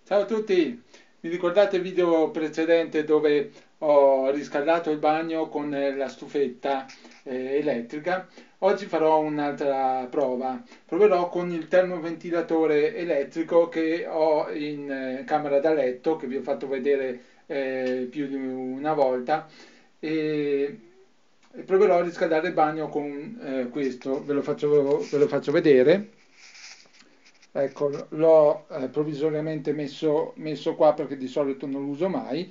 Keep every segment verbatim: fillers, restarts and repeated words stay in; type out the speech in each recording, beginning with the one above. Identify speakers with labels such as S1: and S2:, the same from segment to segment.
S1: Ciao a tutti, vi ricordate il video precedente dove ho riscaldato il bagno con eh, la stufetta eh, elettrica? Oggi farò un'altra prova. Proverò con il termoventilatore elettrico che ho in eh, camera da letto, che vi ho fatto vedere eh, più di una volta, e e proverò a riscaldare il bagno con eh, questo, ve lo faccio, ve lo faccio vedere. Ecco, l'ho eh, provvisoriamente messo, messo qua perché di solito non lo uso mai.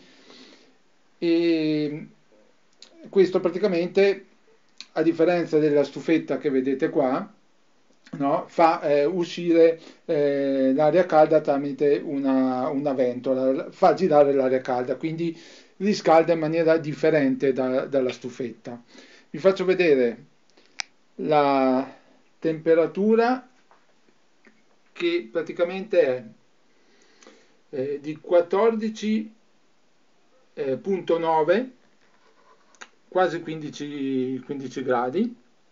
S1: E questo praticamente, a differenza della stufetta che vedete qua, no, fa eh, uscire eh, l'aria calda tramite una, una ventola, fa girare l'aria calda, quindi riscalda in maniera differente da- dalla stufetta. Vi faccio vedere la temperatura che praticamente è eh, di quattordici virgola nove, quasi quindici, quindici gradi,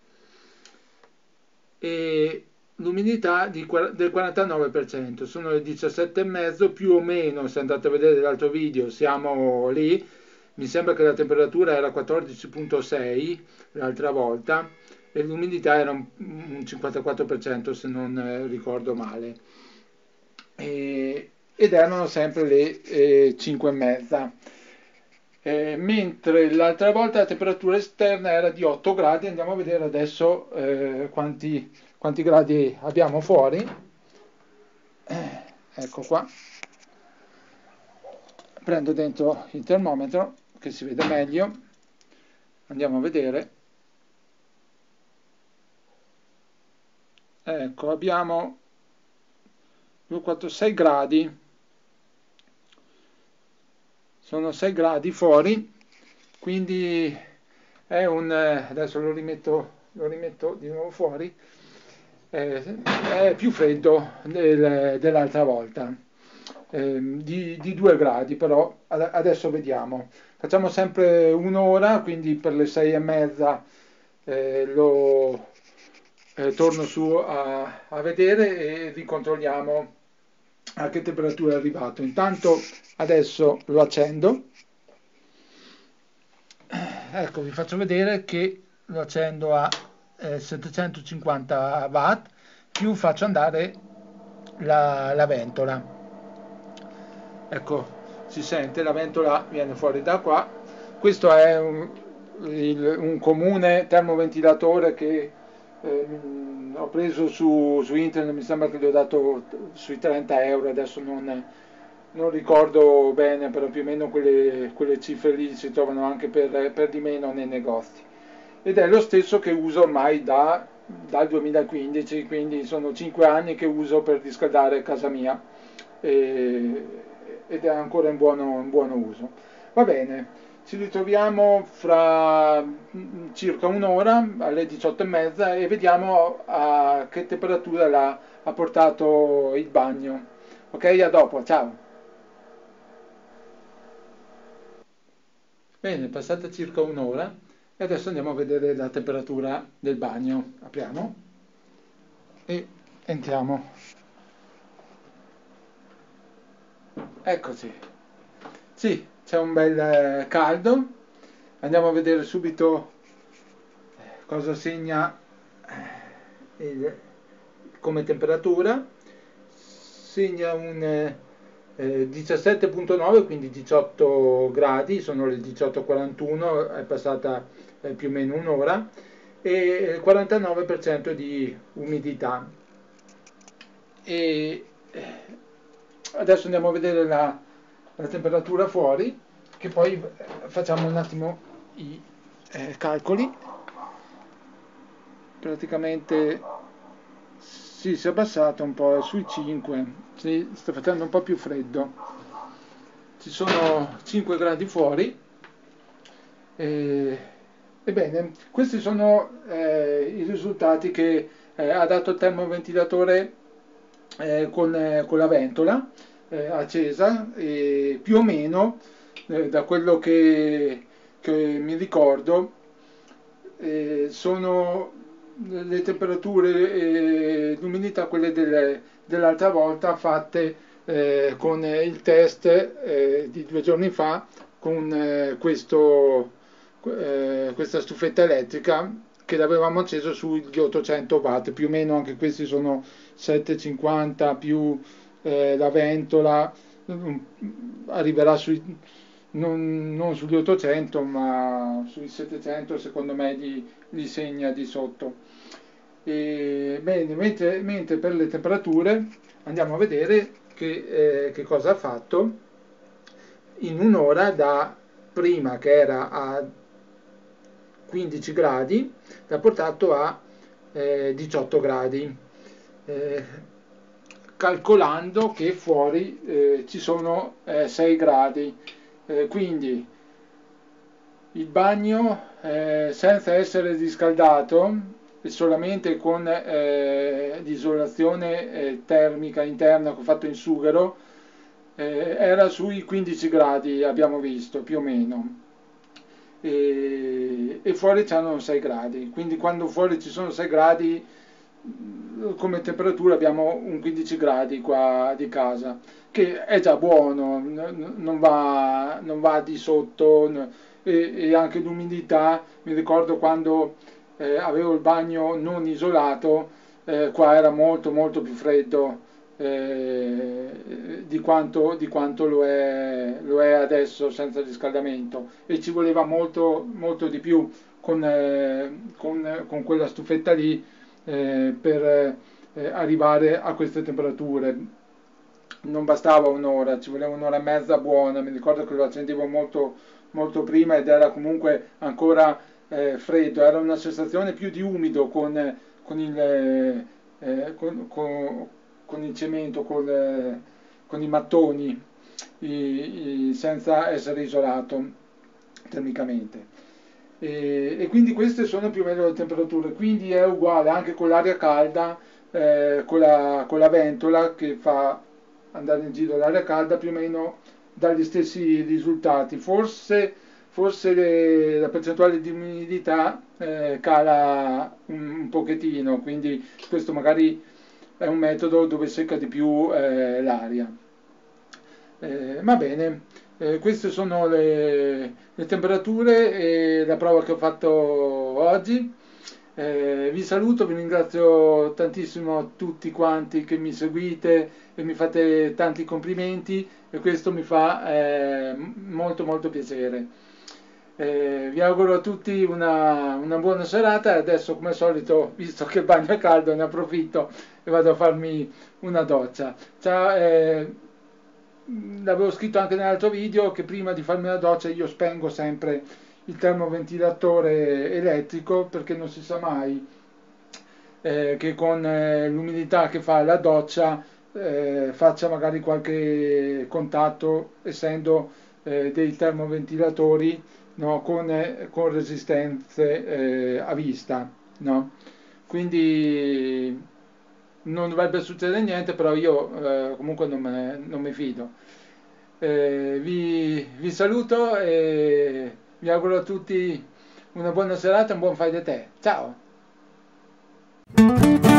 S1: e l'umidità di, del quarantanove per cento. Sono le diciassette e mezzo più o meno, se andate a vedere l'altro video siamo lì. Mi sembra che la temperatura era quattordici virgola sei l'altra volta e l'umidità era un, un cinquantaquattro per cento se non eh, ricordo male. E, ed erano sempre le eh, cinque e mezza. Eh, mentre l'altra volta la temperatura esterna era di otto gradi. Andiamo a vedere adesso eh, quanti, quanti gradi abbiamo fuori. Eh, ecco qua, prendo dentro il termometro che si vede meglio, andiamo a vedere. Ecco, abbiamo due, quattro, sei gradi, sono sei gradi fuori, quindi è un, eh, adesso lo rimetto, lo rimetto di nuovo fuori, eh, è più freddo del, dell'altra volta, eh, di, di due gradi, però adesso vediamo. Facciamo sempre un'ora, quindi per le sei e mezza eh, lo eh, torno su a, a vedere e ricontrolliamo a che temperatura è arrivato. Intanto adesso lo accendo. Ecco, vi faccio vedere che lo accendo a eh, settecentocinquanta watt, più faccio andare la, la ventola. Ecco, si sente, la ventola viene fuori da qua. Questo è un, il, un comune termoventilatore che eh, ho preso su, su internet, mi sembra che gli ho dato sui trenta euro, adesso non, non ricordo bene, però più o meno quelle, quelle cifre lì si trovano anche per, per di meno nei negozi. Ed è lo stesso che uso ormai da, dal duemilaquindici, quindi sono cinque anni che uso per riscaldare casa mia e, ed è ancora in buono, in buono uso. Va bene, ci ritroviamo fra mm, circa un'ora alle diciotto e mezza e vediamo a che temperatura l'ha, ha portato il bagno. Ok, a dopo, ciao. Bene, è passata circa un'ora e adesso andiamo a vedere la temperatura del bagno. Apriamo e entriamo. Eccoci. Sì, c'è un bel eh, caldo. Andiamo a vedere subito cosa segna eh, il- come temperatura. Segna un eh, eh, diciassette virgola nove, quindi diciotto gradi, sono le diciotto e quarantuno, è passata eh, più o meno un'ora, e il quarantanove per cento di umidità. E eh, adesso andiamo a vedere la, la temperatura fuori, che poi eh, facciamo un attimo i eh, calcoli. Praticamente sì, si è abbassato un po', è sui cinque, sì, sta facendo un po' più freddo. Ci sono cinque gradi fuori. E, ebbene, questi sono eh, i risultati che eh, ha dato il termoventilatore eh, con, eh, con la ventola eh, accesa, e più o meno eh, da quello che, che mi ricordo eh, sono le temperature e l'umidità quelle delle- dell'altra volta fatte eh, con il test eh, di due giorni fa con eh, questo, eh, questa stufetta elettrica che l'avevamo acceso sugli ottocento watt, più o meno anche questi sono settecentocinquanta più eh, la ventola, mm, arriverà sui, non, non sugli ottocento ma sui settecento secondo me li, li segna di sotto. E, bene, mentre, mentre per le temperature andiamo a vedere che, eh, che cosa ha fatto in un'ora da prima che era a quindici gradi, l'ha portato a eh, diciotto gradi, eh, calcolando che fuori eh, ci sono eh, sei gradi, eh, quindi il bagno eh, senza essere riscaldato e solamente con eh, l'isolazione eh, termica interna che ho fatto in sughero eh, era sui quindici gradi, abbiamo visto più o meno, e, e fuori c'erano sei gradi, quindi quando fuori ci sono sei gradi come temperatura abbiamo un quindici gradi qua di casa, che è già buono, non va, non va di sotto, e, e anche l'umidità, mi ricordo quando eh, avevo il bagno non isolato, eh, qua era molto molto più freddo eh, di quanto, di quanto lo è, lo è adesso senza riscaldamento, e ci voleva molto, molto di più con, eh, con, con quella stufetta lì eh, per eh, arrivare a queste temperature. Non bastava un'ora, ci voleva un'ora e mezza buona, mi ricordo che lo accendevo molto, molto prima ed era comunque ancora eh, freddo, era una sensazione più di umido con, con, il, eh, con, con, con il cemento, con, eh, con i mattoni, i, i, senza essere isolato termicamente. E, e quindi queste sono più o meno le temperature, quindi è uguale anche con l'aria calda, eh, con, la, con la ventola che fa andare in giro l'aria calda, più o meno dagli stessi risultati. Forse, forse le, la percentuale di umidità eh, cala un, un pochettino, quindi questo magari è un metodo dove secca di più eh, l'aria. Eh, va bene, eh, queste sono le, le temperature e la prova che ho fatto oggi. Eh, vi saluto, vi ringrazio tantissimo tutti quanti che mi seguite e mi fate tanti complimenti, e questo mi fa eh, molto molto piacere. Eh, vi auguro a tutti una, una buona serata, e adesso come al solito, visto che il bagno è caldo, ne approfitto e vado a farmi una doccia. Ciao, eh, l'avevo scritto anche nell'altro video che prima di farmi la doccia io spengo sempre il termoventilatore elettrico, perché non si sa mai eh, che con eh, l'umidità che fa la doccia eh, faccia magari qualche contatto, essendo eh, dei termoventilatori, no, con, eh, con resistenze eh, a vista, no? Quindi non dovrebbe succedere niente, però io eh, comunque non me, non mi fido. Eh, vi, vi saluto e vi auguro a tutti una buona serata e un buon fai da te. Ciao!